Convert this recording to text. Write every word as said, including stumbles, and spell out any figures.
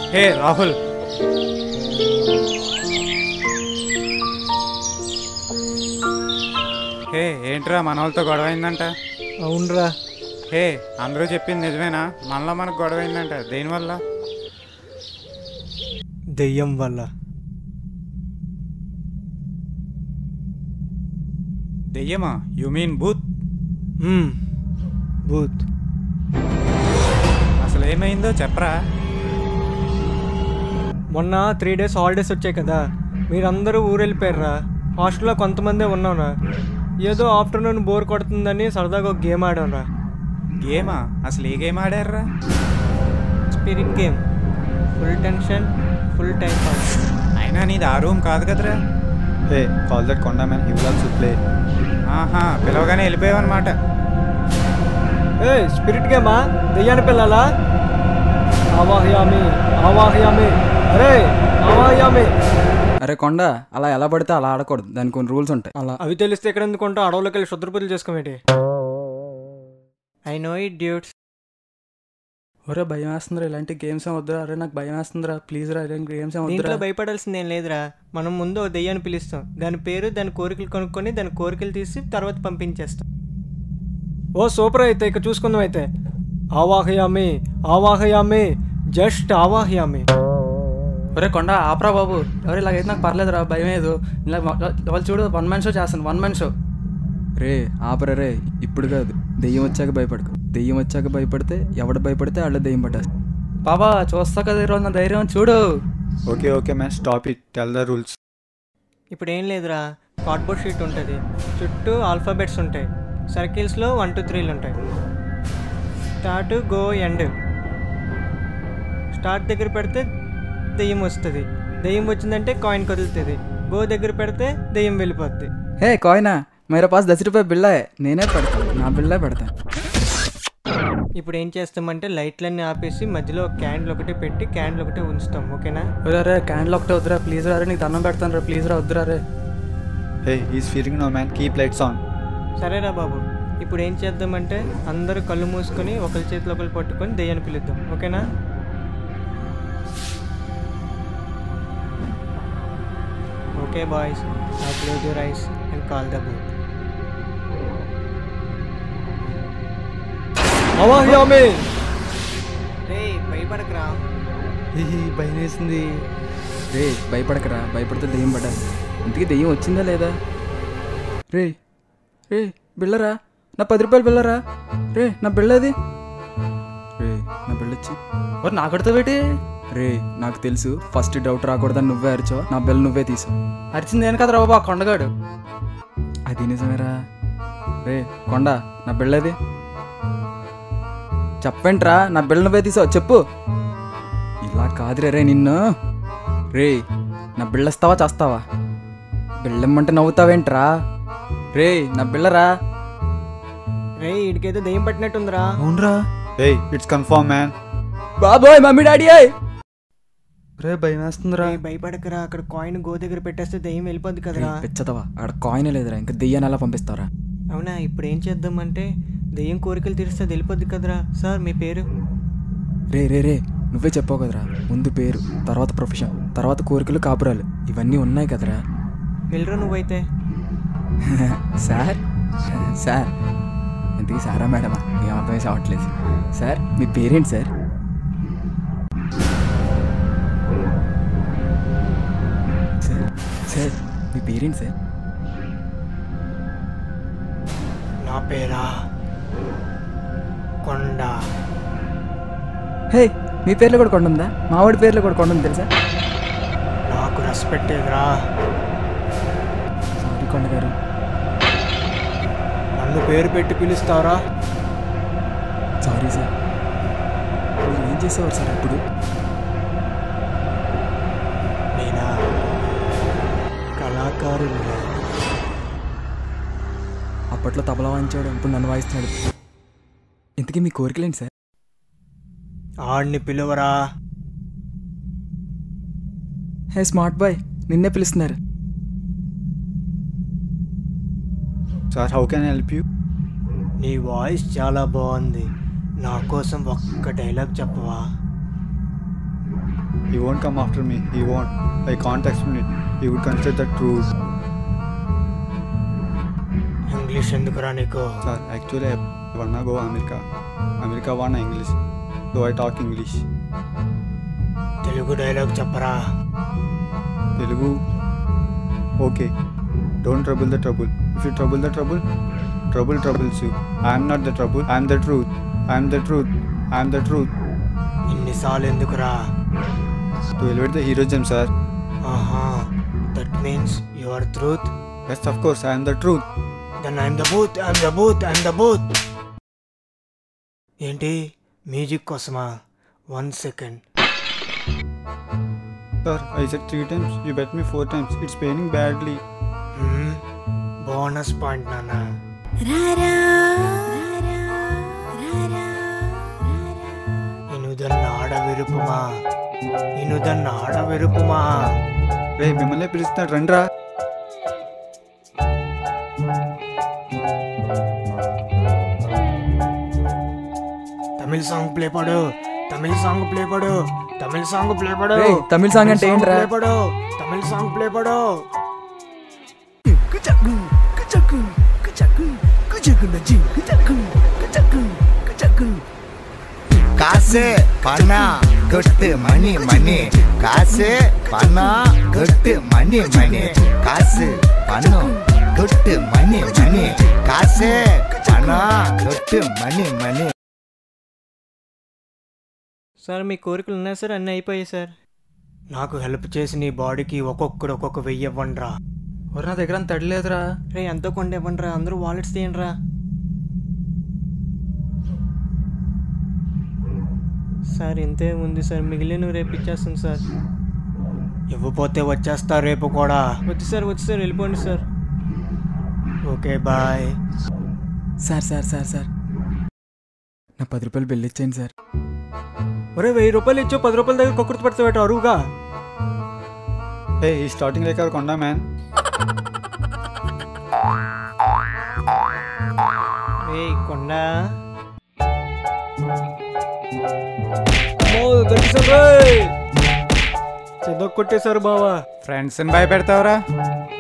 హే రాహుల్, హే ఏంట్రా మన వాళ్ళతో గొడవ అయిందంట? అవునరా. హే అందరూ చెప్పింది నిజమేనా? మనలో మనకు గొడవ అయిందంట, దేనివల్ల? దెయ్యం వల్ల. దెయ్యమా? You mean bhoot? బూత్. అసలు ఏమైందో చెప్పరా. మొన్న త్రీ డేస్ హాలిడేస్ వచ్చాయి కదా, మీరందరూ ఊరు వెళ్ళిపోయారా. హాస్టల్లో కొంతమందే ఉన్నాంరా. ఏదో ఆఫ్టర్నూన్ బోర్ కొడుతుందని సరదాగా ఒక గేమ్ ఆడాంరా. గేమా? అసలు ఏ గేమ్ ఆడారా? Spirit game. Full tension, full time pass. అయినా నీది ఆ రూమ్ కాదు కదరా. Hey call that Konda man, he will also play. ఆహా, పిలవగానే వెళ్ళిపోయావన్నమాట. ఏ స్పిరిట్ గేమా? దెయ్యాన్ని పిల్లాలా? ఆవాహయామి ఆవాహయామి, అరే ఆవాహయామి. అరే కొండ, అలా ఎలా పడితే అలా ఆడకూడదు, దానికి కొన్ని రూల్స్ ఉంటాయి. అలా అవి తెలిస్తే ఎక్కడ ఎందుకుంటా అడవులోకి వెళ్ళి శుద్రపూజలు చేసుకోమేటి. I know it dudes. ఒరే భయం వేస్తుందిరా, ఇలాంటి గేమ్స్ ఏం వద్దురా. అరే నాకు భయం వేస్తుందిరా, ప్లీజ్ రా, ఇలాంటి గేమ్స్ ఏం వద్దురా. దీంట్లో భయపడాల్సిందేం లేదురా. మనం ముందు ఒక దెయ్యాన్ని పిలుస్తాం, దాని పేరు దాని కోరికలు కొనుక్కొని దాని కోరికలు తీసి తర్వాత పంపించేస్తాం. ఓ సూపర్. అయితే ఇక చూసుకుందాం. అయితే ఆవాహయామి ఆవాహయామి, జస్ట్ ఆవాహయామి. ఒరే కొండ ఆపరా బాబు, ఎవరు ఇలాగైతే నాకు పర్లేదురా, భయం లేదు. ఇలా వాళ్ళు చూడు, వన్ మ్యాన్ షో చేస్తాను, వన్ మ్యాన్ షో. రే ఆపరా రే, ఇప్పుడు కాదు, దెయ్యం వచ్చాక భయపడకు. దెయ్యం వచ్చాక భయపడితే ఎవడు భయపడితే వాళ్ళు దెయ్యం పట్టేస్తారు. బాబా చూస్తా కదా ఈరోజు నా ధైర్యం, చూడు. Okay okay man, stop it, tell the rules. ఇప్పుడు ఏం లేదురా, కార్డ్బోర్డ్ షీట్ ఉంటుంది, చుట్టూ ఆల్ఫాబెట్స్ ఉంటాయి, సర్కిల్స్లో వన్ టూ త్రీలు ఉంటాయి. Start, go, end. స్టార్ట్ దగ్గర పెడితే దెయ్యం వస్తుంది, దెయ్యం వచ్చిందంటే కాయిన్ కదులుతుంది. గో దగ్గర పెడితే దెయ్యం వెళ్ళిపోద్ది. హే కాయినా, మేరా పాస్ దస్ రూపాయ బిళ్ళే, నేనే పెడతాను, నా బిళ్ళే పెడతాను. ఇప్పుడు ఏం చేస్తామంటే లైట్లన్నీ ఆపేసి మధ్యలో ఒక క్యాండిల్ ఒకటి పెట్టి క్యాండిల్ ఒకటి ఉంచుతాం, ఓకేనా? రే క్యాండిల్ ఒకటే వద్దురా ప్లీజ్ రా, నీకు దండం పెడతాను రా, ప్లీజ్ రా, వద్దురా రే. Hey he's feeling no man, keep lights on. సరేరా బాబు, ఇప్పుడు ఏం చేద్దామంటే అందరూ కళ్ళు మూసుకొని ఒకరి చేతిలో ఒకరు పట్టుకొని దెయ్యాన్ని పిలుద్దాం, ఓకేనా? Okay boys, now close your eyes and call the booth. ఆవాహయామి. రే భయపడకరా. భయం వేసింది. రే భయపడకరా, భయపడితే దెయ్యం పడ్డా. ఇంతకీ దెయ్యం వచ్చిందా లేదా? రే రే బిళ్ళరా, నా పది రూపాయలు బిళ్ళరా. రే నా బిళ్ళది. రే నా బిళ్ళొచ్చి మరి నా కొడతా పెట్టి. రే నాకు తెలుసు ఫస్ట్ డౌట్ రాకూడదని నువ్వే అరిచావు, నా బిల్ నువ్వే తీసావు. అరిచింది నేను కదరా బాబా, కొండగాడు. అది నిజమేరా. రే కొండ, నా బిళ్ళది చెప్పంట్రా, నా బిళ్ళ నువ్వే తీసావు, చెప్పు. ఇలా కాదురే రే నిన్ను. రే నా బిళ్ళస్తావా చేస్తావా? బిళ్ళమ్మంటే నవ్వుతావేంట్రా? రే నా బిళ్ళరా. రే ఇడికైతే దెయ్యం పట్టినట్టుందిరా. అవునరా. Hey it's confirm man. బాబోయ్ మమ్మీ డాడీ అయ్. రే భయం వేస్తుందిరా. భయపడకరా, అక్కడ కాయిన్ గో దగ్గర పెట్టేస్తే దెయ్యం వెళ్ళిపోద్ది కదరా. పెచ్చదవా, అక్కడ కాయిన్ లేదురా, ఇంకా దెయ్యాన్ని ఎలా పంపిస్తావరా? అవునా, ఇప్పుడు ఏం చేద్దామంటే దెయ్యం కోరికలు తీరిస్తే వెళ్ళిపోద్ది కదరా. సార్ మీ పేరు? రే రే రే నువ్వే చెప్పావు కదరా, ముందు పేరు, తర్వాత ప్రొఫెషన్, తర్వాత కోరికలు, కాపురాలు, ఇవన్నీ ఉన్నాయి కదరా. వెళ్ళరా నువ్వైతే. సార్ సార్ ఎందుకు సారా మేడమా, ఏం అర్థం వేసి అవ్వట్లేదు. సార్ మీ పేరేంటి సార్? సార్ సార్ మీ పేరేంటి సార్? నా పేరా కొండ. హే మీ పేర్లో కూడా కొండ ఉందా? మావాడి పేర్లో కూడా కొండ ఉంది తెలుసా? నాకు రెస్పెక్ట్ రా. సారీ కొండ గారు. నన్ను పేరు పెట్టి పిలుస్తారా? Sorry sir. మీరు ఏం చేసేవారు సార్ అప్పుడు? నేనా కళాకారునిగా. అప్పట్లో తబలా వాయించాడు, ఇప్పుడు నన్ను వాయిస్తున్నాడు. ఇంతకీ మీ కోరికలేంటి సార్? ఆడిని పిలువరా. హే స్మార్ట్ బాయ్, నిన్నే పిలుస్తున్నారు. Sir how can I help you? నీ వాయిస్ చాలా బాగుంది, నా కోసం ఒక్క డైలాగ్ చెప్పవా? He won't come after me. He won't. I can't explain it. He would consider that rude. English ఎందుకురా నీకు? Sir, actually I wanna go America. America wanna English. So I talk English. Telugu dialogue చెప్పరా? Telugu. Okay. Don't trouble the trouble. If you trouble the trouble, trouble troubles you. I am not the trouble. I am the truth. I am the truth. I am the truth. ఇన్నిసార్లు ఎందుకురా? To elevate the heroism, sir. ఆహా, that means your truth. Yes, of course, I am the truth. Then I'm the bhoot, I'm the bhoot, I'm the bhoot. ఏంటి music కోసమా? One second. Sir, I said three times. You bet me four times. It's paining badly. Bonus point నాన్న. ఇనుదన్న ఆడవిరుపుమా, ఇనుదన్న ఆడవిరుపుమా. రే మిమ్మల్ని పిలుస్తున్నాడు రండ్రా. తమిళ song play పడు, తమిళ song play పడు, తమిళ song play పడు. రేయ్, తమిళ సాంగ్ అంటే ఏంట్రా? ప్లే పడు, తమిళ సాంగ్ ప్లే పడు. காசு பணம் கொட்டு மணி மணி, காசு பணம் கொட்டு மணி மணி, காசு பணம் கொட்டு மணி மணி, காசு பணம் கொட்டு மணி மணி. సార్ మీ కోరికలు ఉన్నాయి సార్, అన్నీ అయిపోయాయి సార్. నాకు హెల్ప్ చేసి నీ బాడీకి ఒక్కొక్కడు ఒక్కొక్క వెయ్యి ఇవ్వండిరా. ఒరే నా దగ్గర అంత తడలేదురా. రే ఎంతో కొండ ఇవ్వండిరా, అందరూ వాలెట్స్ తీయండిరా. సార్ ఇంతే ఉంది సార్, మిగిలిన రేపు ఇచ్చేస్తాను సార్. ఇవ్వపోతే వచ్చేస్తా రేపు కూడా. వచ్చి సార్, వచ్చి సార్, వెళ్ళిపోండి sir. Okay bye. Sir sir sir sir నా పది రూపాయలు బిల్ ఇచ్చేయండి సార్. ఒరే వెయ్యి రూపాయలు ఇచ్చో పది రూపాయల దగ్గర కొక్కుర్తి పెడతావు అరువుగా. Hey, he's starting like our Konda man. ఏయ్ కొండ చెదో కొట్టేశారు బావా. ఫ్రెండ్స్ని భయపెడతావురా?